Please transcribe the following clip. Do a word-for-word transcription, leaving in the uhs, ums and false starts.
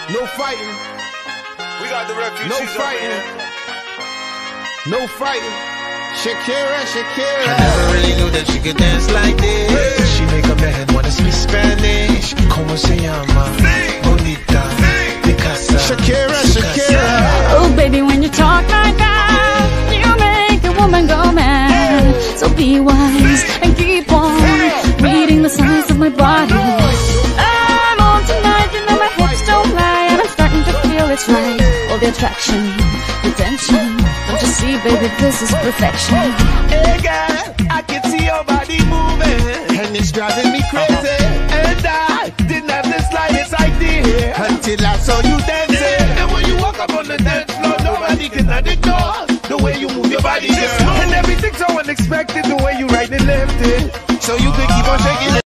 No fighting. We got the refugees. No fighting. No fighting. Shakira, Shakira. I never really knew that she could dance like this. Hey. She make up her head wanna speak Spanish. Como se llama? Bonita, Picasa, Shakira, Sucasa. Shakira. Oh, baby, when you talk like that, you make a woman go mad. So be wise and keep on reading the signs of my body. I'm on tonight, you know my hips don't lie, and I'm starting to feel it's right. All the attraction, the tension. Don't you see, baby, this is perfection. Hey girl, I can see your body moving, and it's driving me crazy. And I didn't have the slightest idea until I saw you dancing. And when you walk up on the dance floor, nobody can ignore the way you move your body, girl. And everything's so unexpected, the way you right and left it. So you could keep on shaking